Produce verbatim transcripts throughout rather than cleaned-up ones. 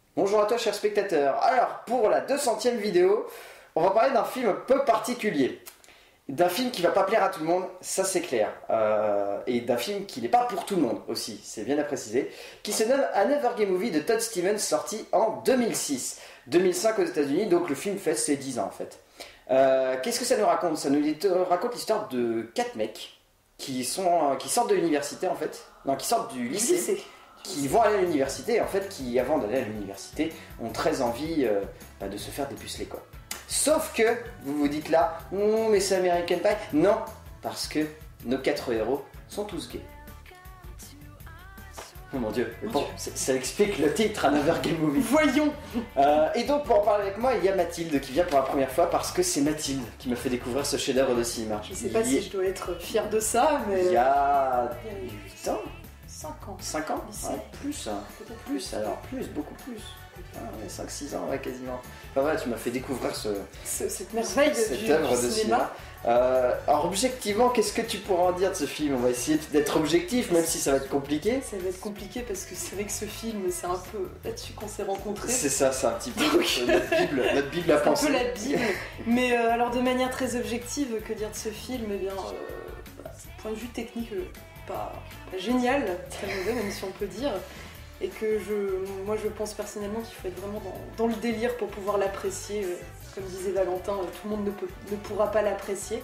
Bonjour à toi chers spectateurs. Alors pour la deux centième vidéo, on va parler d'un film un peu particulier. D'un film qui va pas plaire à tout le monde, ça c'est clair. Euh, et d'un film qui n'est pas pour tout le monde aussi, c'est bien à préciser. Qui se nomme Another Gay Movie de Todd Stevens, sorti en deux mille six. deux mille cinq aux États-Unis, donc le film fait ses dix ans en fait. Euh, Qu'est-ce que ça nous raconte? Ça nous raconte l'histoire de quatre mecs qui, sont, qui sortent de l'université en fait. Non, qui sortent du lycée. lycée. Qui vont aller à l'université, en fait, qui avant d'aller à l'université ont très envie euh, bah, de se faire dépuceler quoi. Sauf que, vous vous dites là, oh, mais c'est American Pie. Non, parce que nos quatre héros sont tous gays. Oh mon dieu, Mon bon, dieu. ça explique le titre Another Gay Movie. Voyons. euh, Et donc pour en parler avec moi, il y a Mathilde qui vient pour la première fois parce que c'est Mathilde qui me fait découvrir ce chef-d'œuvre de cinéma. Je sais pas il si je dois être fière de ça, mais... Il y a Il y a huit ans, cinq ans. cinq ans, Lycée. ouais, plus, hein. Peut-être plus, alors plus, beaucoup plus. Ah, ouais, cinq six ans, ouais, quasiment. Enfin voilà, tu m'as fait découvrir ce, Ce- Cette merveille cette du, œuvre du de cinéma. cinéma. Euh, alors objectivement, qu'est-ce que tu pourrais en dire de ce film? On va essayer d'être objectif, même si ça va être compliqué. Ça va être compliqué parce que c'est vrai que ce film, c'est un peu là-dessus qu'on s'est rencontrés. C'est ça, c'est un petit peu Donc- notre Bible, notre Bible à C'est un penser. peu la Bible. Mais euh, alors de manière très objective, que dire de ce film? Eh bien, euh, bah, point de vue technique, euh, pas, pas génial, très mauvais même si on peut dire. Et que je, moi je pense personnellement qu'il faut être vraiment dans, dans le délire pour pouvoir l'apprécier. Euh, Comme disait Valentin, euh, tout le monde ne, peut, ne pourra pas l'apprécier.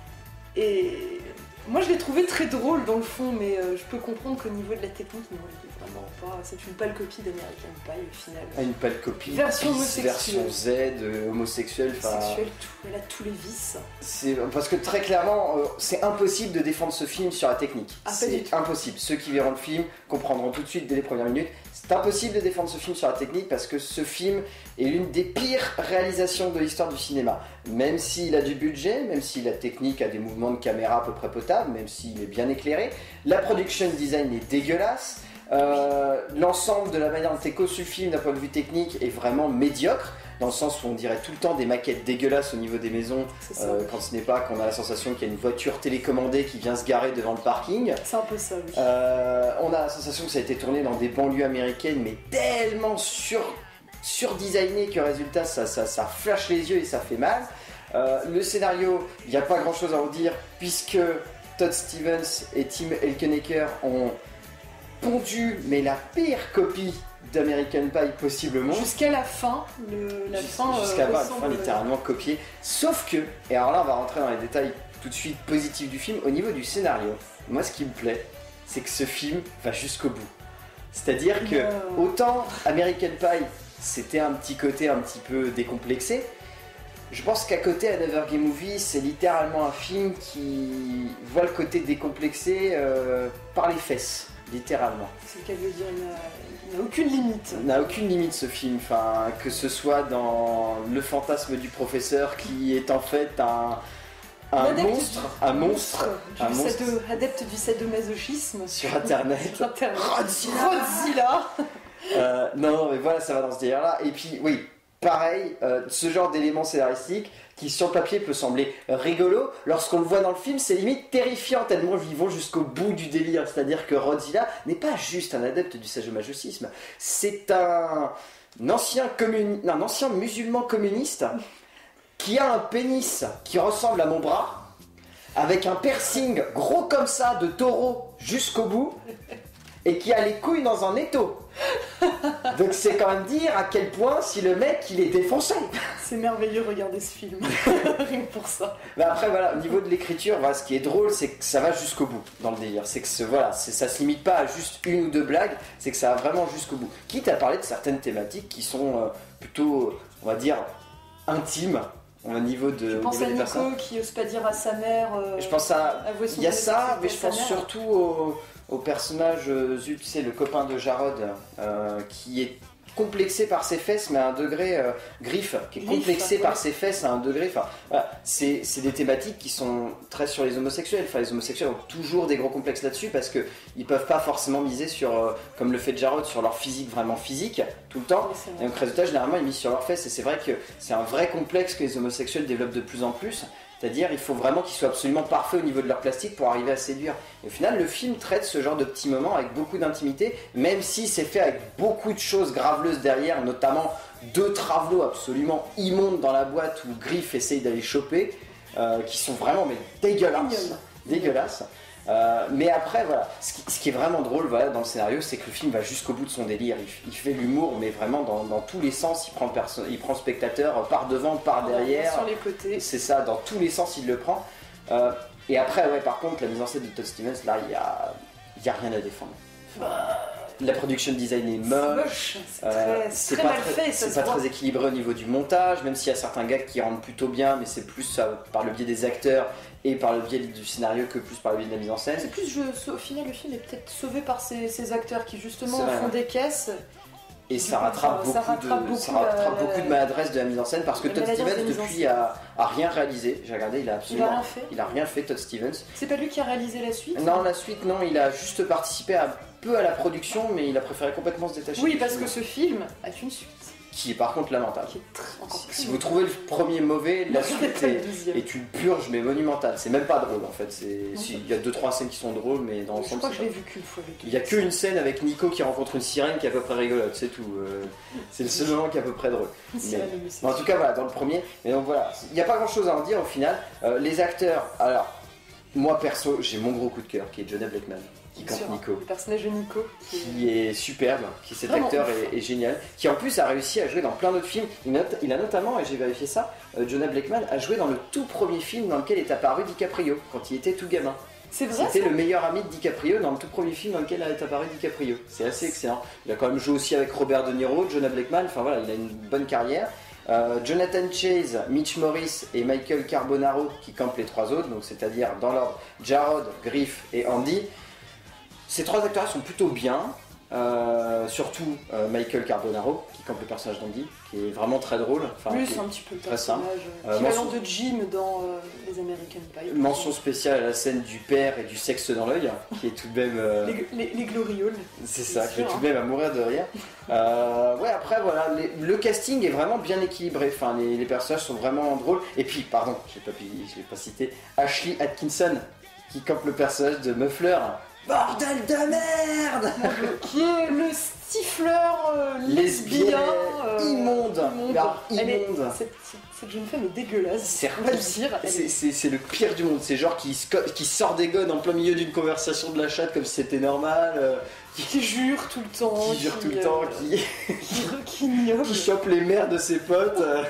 Et moi je l'ai trouvé très drôle dans le fond, mais euh, je peux comprendre qu'au niveau de la technique, non, il est vraiment pas. C'est une pâle copie d'American Pie au final. Ah, une pâle copie, Version bis, homosexuelle. version Z, euh, homosexuelle, enfin... Sexuel, tout, elle a tous les vices. C'est parce que très clairement, euh, c'est impossible de défendre ce film sur la technique. Ah, pas c'est du tout. impossible. Ceux qui verront le film comprendront tout de suite dès les premières minutes. C'est impossible de défendre ce film sur la technique parce que ce film est l'une des pires réalisations de l'histoire du cinéma. Même s'il a du budget, même si la technique a des mouvements de caméra à peu près potables, même s'il est bien éclairé, la production design est dégueulasse. Euh, L'ensemble de la manière dont est conçu le film d'un point de vue technique est vraiment médiocre, dans le sens où on dirait tout le temps des maquettes dégueulasses au niveau des maisons, C'est ça. euh, quand ce n'est pas qu'on a la sensation qu'il y a une voiture télécommandée qui vient se garer devant le parking. C'est un peu ça, oui. Euh, on a la sensation que ça a été tourné dans des banlieues américaines, mais tellement sur, surdesigné que résultat ça, ça, ça flash les yeux et ça fait mal. Euh, le scénario, il n'y a pas grand chose à en dire, puisque Todd Stevens et Tim Elkenecker ont pondu, mais la pire copie d'American Pie possiblement. Jusqu'à la fin, le, la fin. euh, Jusqu'à la fin, ressemble- littéralement copié. Sauf que, et alors là on va rentrer dans les détails tout de suite positifs du film, au niveau du scénario, moi ce qui me plaît, c'est que ce film va jusqu'au bout. C'est-à-dire que, Non. autant American Pie, c'était un petit côté un petit peu décomplexé, je pense qu'à côté Another Gay Movie, c'est littéralement un film qui voit le côté décomplexé euh, par les fesses, littéralement. C'est le cas de le dire, il n'a- il n'a aucune limite. Il n'a aucune limite ce film, enfin, que ce soit dans le fantasme du professeur qui est en fait un, un Adepte monstre, du- un monstre, du un monstre sado- adepte du sadomasochisme sur internet. sur Internet. Godzilla. Godzilla. Euh, non, non, mais voilà, ça va dans ce délire là. Et puis, oui, pareil, euh, ce genre d'élément scénaristique qui sur le papier peut sembler rigolo, lorsqu'on le voit dans le film, c'est limite terrifiant tellement ils vont jusqu'au bout du délire. C'est-à-dire que Godzilla n'est pas juste un adepte du sadomasochisme, c'est un, un ancien communi- un ancien musulman communiste qui a un pénis qui ressemble à mon bras, avec un piercing gros comme ça de taureau jusqu'au bout, et qui a les couilles dans un étau. Donc c'est quand même dire à quel point si le mec il est défoncé. C'est merveilleux, regardez ce film. Rien que pour ça. Mais après voilà, au niveau de l'écriture, voilà, ce qui est drôle c'est que ça va jusqu'au bout dans le délire. C'est que ce, voilà, c'est- ça se limite pas à juste une ou deux blagues, c'est que ça va vraiment jusqu'au bout. Quitte à parler de certaines thématiques qui sont euh, plutôt, on va dire, intimes au niveau de Je au pense niveau à des personnes. Nico qui ose pas dire à sa mère. euh, Je pense à avouer son il y a ça, mais je homosexualité à pense sa mère. surtout au, au personnage, euh, Zut, tu sais, le copain de Jarod, euh, qui est complexé par ses fesses, mais à un degré euh, griffe, qui est Griffe, complexé ouais. par ses fesses à un degré. Enfin, voilà, c'est c'est des thématiques qui sont très sur les homosexuels. Enfin, les homosexuels ont toujours des gros complexes là-dessus parce que ils peuvent pas forcément miser sur, euh, comme le fait Jarod, sur leur physique vraiment physique tout le temps. Oui, c'est Et vrai. donc résultat, généralement, ils misent sur leurs fesses. Et c'est vrai que c'est un vrai complexe que les homosexuels développent de plus en plus. C'est-à-dire il faut vraiment qu'ils soient absolument parfaits au niveau de leur plastique pour arriver à séduire. Et au final, le film traite ce genre de petits moments avec beaucoup d'intimité, même si c'est fait avec beaucoup de choses graveleuses derrière, notamment deux travelots absolument immondes dans la boîte où Griff essaye d'aller choper, euh, qui sont vraiment mais dégueulasses. dégueulasses. Euh, mais après, voilà, ce qui, ce qui est vraiment drôle voilà, dans le scénario, c'est que le film va jusqu'au bout de son délire. Il, il fait l'humour, mais vraiment dans, dans tous les sens. Il prend, le perso- il prend le spectateur par devant, par derrière. Sur les côtés. C'est ça, dans tous les sens, il le prend. Euh, et après, ouais, par contre, la mise en scène de Todd Stevens, là, il n'y a, y a rien à défendre. Enfin, la production design est moche, c'est euh, très, c'est très pas, mal très, fait, ça c'est se pas voit. très équilibré au niveau du montage, même s'il y a certains gags qui rendent plutôt bien, mais c'est plus euh, par le biais des acteurs et par le biais du scénario que plus par le biais de la mise en scène. C'est plus, je, au final, le film est peut-être sauvé par ces, ces acteurs qui justement C'est vrai, font ouais. des caisses. Et Du ça coup, rattrape, ça- beaucoup, ça rattrape de, beaucoup ça rattrape la- beaucoup de maladresse de la mise en scène parce que la Todd maladresse de Stevens mise en depuis scène. a, a rien réalisé. J'ai regardé, il a Il absolument a rien fait. il a rien fait Todd Stevens. C'est pas lui qui a réalisé la suite? Non, la suite non, il a juste participé un peu à la production, mais il a préféré complètement se détacher. Oui, du parce film, que ce film a une suite qui est par contre lamentable. qui est très, encore Si, plus si vous trouvez le premier mauvais, la suite le est, deuxième. est une purge mais monumentale. C'est même pas drôle en fait. C'est, Non, si, ça- il y a deux trois scènes qui sont drôles, mais dans Je l'ensemble, crois que c'est je l'ai pas- vu qu'une fois. le il y a deux. qu'une scène avec Nico qui rencontre une sirène qui est à peu près rigolote, c'est tout. Euh, c'est le seul moment qui est à peu près drôle. C'est mais- la même, c'est Mais en tout cas, voilà, dans le premier. Mais donc voilà, il n'y a pas grand chose à en dire au final. Euh, les acteurs, alors, moi perso, j'ai mon gros coup de cœur qui est Jonah Blackman, qui Bien campe sûr, Nico. Le personnage de Nico. qui est- Qui est superbe, qui cet Vraiment acteur ouf. est, est génial, qui en plus a réussi à jouer dans plein d'autres films. Il a, il a notamment, et j'ai vérifié ça, euh, Jonah Blackman a joué dans le tout premier film dans lequel est apparu DiCaprio, quand il était tout gamin. C'est vrai C'était ça le meilleur ami de DiCaprio dans le tout premier film dans lequel est apparu DiCaprio. C'est assez excellent. Il a quand même joué aussi avec Robert De Niro, Jonah Blackman, enfin voilà, il a une bonne carrière. Euh, Jonathan Chase, Mitch Morris et Michael Carbonaro qui campent les trois autres, donc c'est-à-dire dans l'ordre Jarrod, Griff et Andy. Ces trois acteurs sont plutôt bien, euh, surtout euh, Michael Carbonaro qui campe le personnage d'Andy, qui est vraiment très drôle. Enfin, Lui, qui- c'est un petit peu le très simple. personnage Euh, équivalent mention- de Jim dans euh, les American Pie. Mention spéciale à la scène du père et du sexe dans l'œil, qui est tout de même... euh, Les, les, les glorioles. C'est C'est ça, qui est sûr, tout de même à mourir de rire. Euh, ouais, après, voilà, les- le casting est vraiment bien équilibré. Enfin, les, les personnages sont vraiment drôles. Et puis, pardon, je l'ai pas, pi- je l'ai pas cité, Ashley Atkinson, qui campe le personnage de Muffler. Bordel de merde Qui est le stifleur euh, lesbien. Lesbienne, euh, immonde, immonde. alors Elle est- immonde. cette, cette- cette jeune femme est dégueulasse. C'est On va le dire. Elle C'est, est- c'est- c'est le pire du monde. C'est genre qui, sco- qui sort des gones en plein milieu d'une conversation de la chatte comme si c'était normal. euh, qui, Qui jure tout le temps. qui jure tout le temps, euh, qui... Qui, qui ignoble. qui chope les mères de ses potes euh,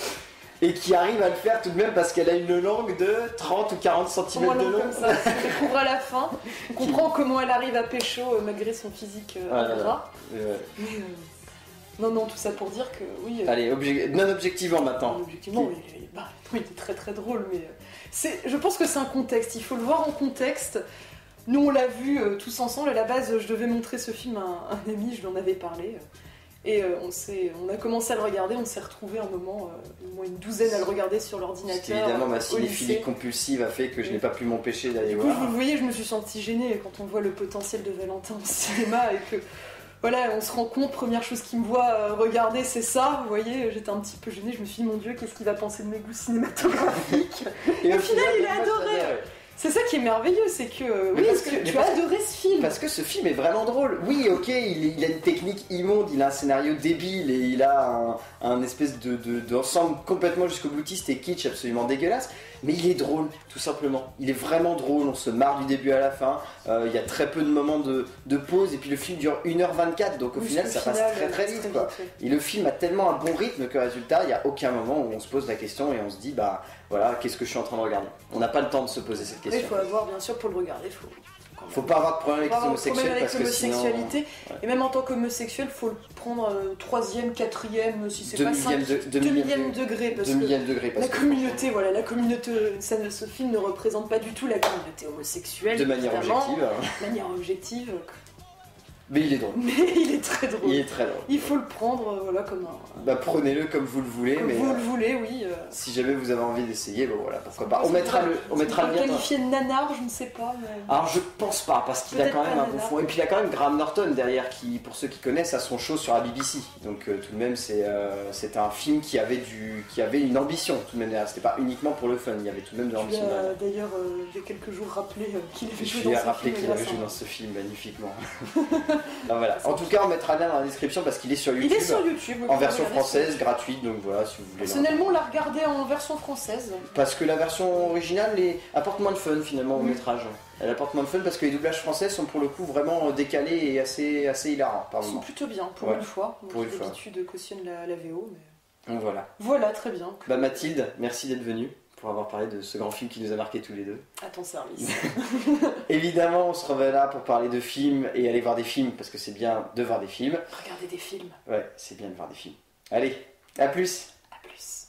et qui arrive à le faire tout de même parce qu'elle a une langue de trente ou quarante centimètres Comment de elle long. comme ça On découvre à la fin. On comprend comment elle arrive à pécho euh, malgré son physique euh, Ah là là. ingrat. Euh, Mais, euh, Non, non, tout ça pour dire que oui. euh, allez, obje- non objectivement maintenant. Objectivement, oui, il est, bah, oui, il est très très drôle, mais euh, c'est, je pense que c'est un contexte, il faut le voir en contexte. Nous, on l'a vu euh, tous ensemble, à la base, je devais montrer ce film à un, un ami, je lui en avais parlé. euh, et euh, on, s'est, on a commencé à le regarder, on s'est retrouvés un moment, euh, au moins une douzaine à le regarder sur Parce l'ordinateur. qu'évidemment ma euh, au cinéphilie lycée. compulsive a fait que je n'ai pas pu m'empêcher d'aller Du coup, voir. vous le voyez, je me suis sentie gênée quand on voit le potentiel de Valentin au cinéma et que, voilà, on se rend compte, première chose qu'il me voit euh, regarder, c'est ça. Vous voyez, j'étais un petit peu gênée, je me suis dit, mon Dieu, qu'est-ce qu'il va penser de mes goûts cinématographiques? Et au final, il a moi, je adoré. l'adore. C'est ça qui est merveilleux, c'est que, euh, Mais oui, parce tu, que- mais tu parce as que- adoré ce film. Parce que ce film est vraiment drôle. Oui, ok, il, il a une technique immonde, il a un scénario débile et il a un, un espèce de, de- d'ensemble complètement jusqu'au boutiste et kitsch absolument dégueulasse. Mais il est drôle, tout simplement. Il est vraiment drôle, on se marre du début à la fin. Euh, Il y a très peu de moments de, de pause et puis le film dure une heure vingt-quatre, donc au Oui, final au ça final, passe très euh, très c'est vite. Quoi. ouais. Et le film a tellement un bon rythme que résultat, il n'y a aucun moment où on se pose la question et on se dit, bah voilà, qu'est-ce que je suis en train de regarder. On n'a pas le temps de se poser cette Mais il question. faut avoir, bien sûr, pour le regarder, faut. quand même Faut pas avoir de problème avec faut les avoir un problème homosexuels avec parce que sinon... l'homosexualité. ouais. Et même en tant qu'homosexuel, faut le prendre euh, troisième, quatrième, si c'est Deux pas millième cinq, de- deux deux millième millième degré, parce deux que millième degré parce la que- communauté, voilà, la communauté, ça ne- ce film ne représente pas du tout la communauté homosexuelle, de manière évidemment, objective. de manière objective. Mais il est drôle. Mais il est très drôle. Il est très drôle. Il faut le prendre euh, voilà, comme un... Bah prenez-le comme vous le voulez, comme mais vous euh, le voulez, oui. Euh... si jamais vous avez envie d'essayer, bon voilà, pourquoi pas. On Ça mettra pourrait- le, on ça mettra le pourrait lien. dans- qualifié de nanar, je ne sais pas. Mais... Alors je pense pas, parce qu'il a Peut-être quand même pas un bon nanar. fond. Et puis il a quand même Graham Norton derrière, qui, pour ceux qui connaissent, a son show sur la B B C. Donc euh, tout de même, c'est euh, c'est un film qui avait, du, qui avait une ambition, tout de même derrière. C'était pas uniquement pour le fun, il y avait tout de même de Tu l'ambition l'as derrière. d'ailleurs euh, il y a quelques jours rappelé euh, qu'il avait Je joué lui ai dans ce rappelé film. qu'il avait grâce joué à- dans ce film magnifiquement. Alors, voilà. En tout cas, on mettra le lien dans la description parce qu'il est sur YouTube. Il est sur YouTube. En vous version pouvez regarder française, sur- gratuite, donc voilà, si vous voulez. Personnellement, on l'a regardé en version française. Parce que la version originale les... apporte moins de fun finalement au Mm. métrage. Elle apporte moins de fun parce que les doublages français sont pour le coup vraiment décalés et assez, assez hilarants par Ils sont moment. plutôt bien, pour Ouais, une fois. Moi, pour une qui fois. d'habitude cautionne la, la V O. Mais... Donc voilà. Voilà, très bien. Bah Mathilde, merci d'être venue pour avoir parlé de ce grand film qui nous a marqué tous les deux. À ton service. Évidemment, on se revoit là pour parler de films et aller voir des films parce que c'est bien de voir des films. Regardez des films. Ouais, c'est bien de voir des films. Allez, à plus! À plus.